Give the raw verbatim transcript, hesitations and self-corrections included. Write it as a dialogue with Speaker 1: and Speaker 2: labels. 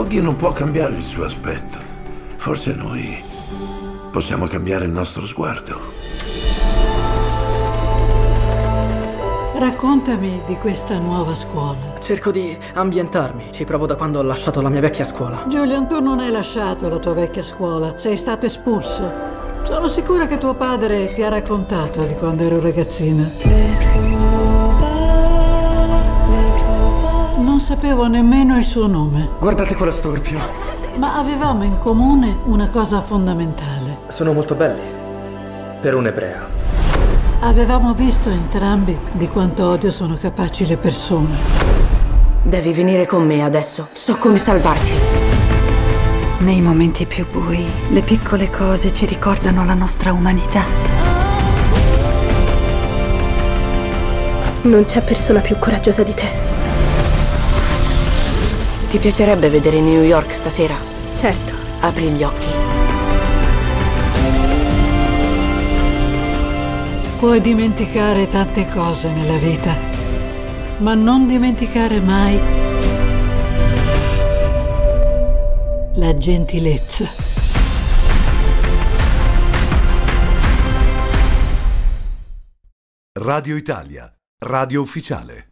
Speaker 1: Oggi non può cambiare il suo aspetto. Forse noi possiamo cambiare il nostro sguardo.
Speaker 2: Raccontami di questa nuova scuola.
Speaker 3: Cerco di ambientarmi. Ci provo da quando ho lasciato la mia vecchia scuola.
Speaker 2: Julian, tu non hai lasciato la tua vecchia scuola. Sei stato espulso. Sono sicura che tuo padre ti ha raccontato di quando ero ragazzina. Non sapevo nemmeno il suo nome.
Speaker 3: Guardate quello storpio.
Speaker 2: Ma avevamo in comune una cosa fondamentale.
Speaker 3: Sono molto belli. Per un'ebrea.
Speaker 2: Avevamo visto entrambi di quanto odio sono capaci le persone.
Speaker 4: Devi venire con me adesso. So come salvarci.
Speaker 5: Nei momenti più bui, le piccole cose ci ricordano la nostra umanità.
Speaker 6: Non c'è persona più coraggiosa di te.
Speaker 4: Ti piacerebbe vedere New York stasera?
Speaker 6: Certo.
Speaker 4: Apri gli occhi.
Speaker 2: Puoi dimenticare tante cose nella vita, ma non dimenticare mai la gentilezza.
Speaker 7: Radio Italia, radio ufficiale.